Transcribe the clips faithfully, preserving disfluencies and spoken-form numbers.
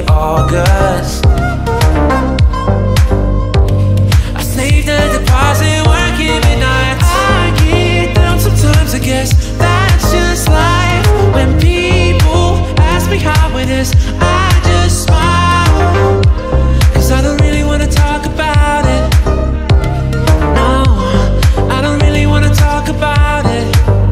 August. I saved a deposit, working midnight. I get down sometimes, I guess that's just life. When people ask me how it is, I just smile, cause I don't really wanna talk about it. No, I don't really wanna talk about it.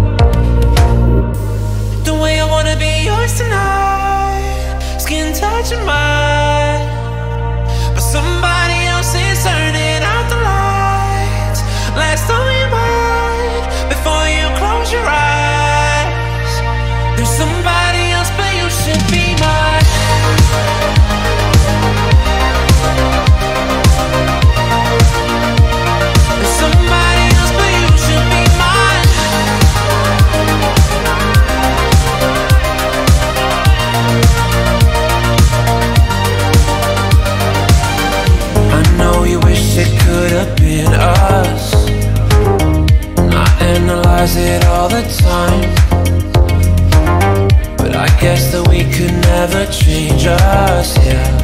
The way I wanna be yours tonight, skin touching mine, but somebody else is turning out the lights. Last on your mind before you close your eyes. There's somebody else, but you should be mine. There's somebody else, but you should be mine. I know you wish it could have been us, and I analyze it all the time, but I guess that we could never change us, yeah.